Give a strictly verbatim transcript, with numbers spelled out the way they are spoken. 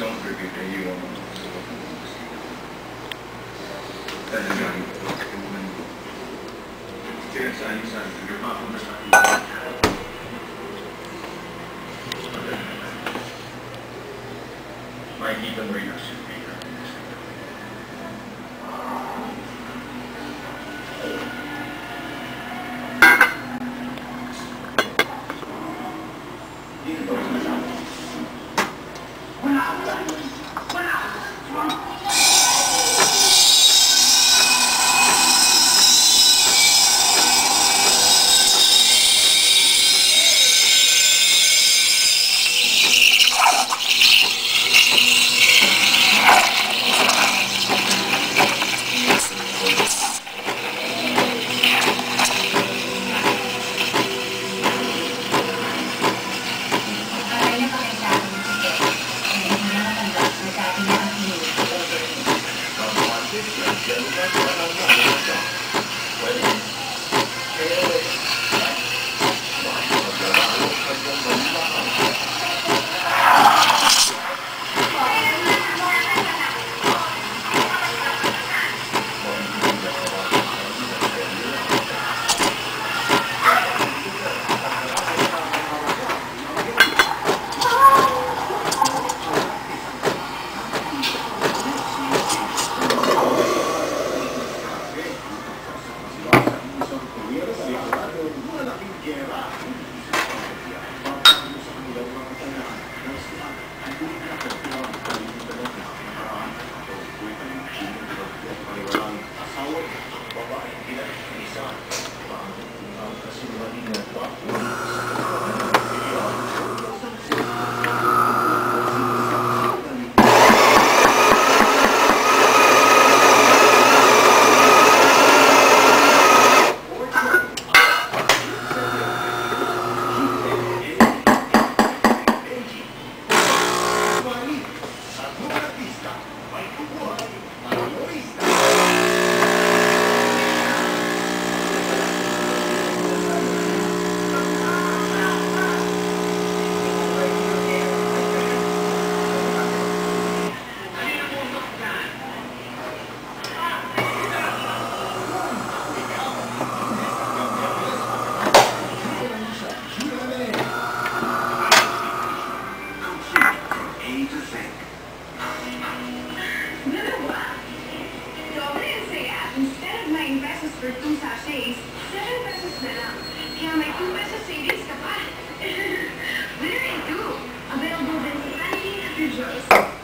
don't repeat it, you won't. Talagang sinasabi-sabi ko pa ako na sa makikita mo rin ang silbihan. Dito ba ang nasabi? Wala ako lang! Wala! For two sachets, seven pesos na lang. Kaya may two pesos savings ka pa. Very two. Available din sa Fancy Happy Joys.